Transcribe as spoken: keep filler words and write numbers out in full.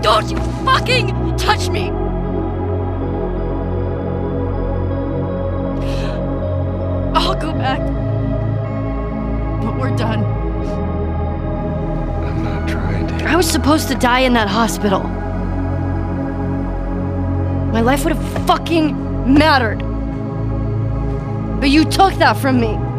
Don't you fucking touch me! I'll go back. But we're done. I'm not trying to. I was supposed to die in that hospital. My life would have fucking mattered. But you took that from me.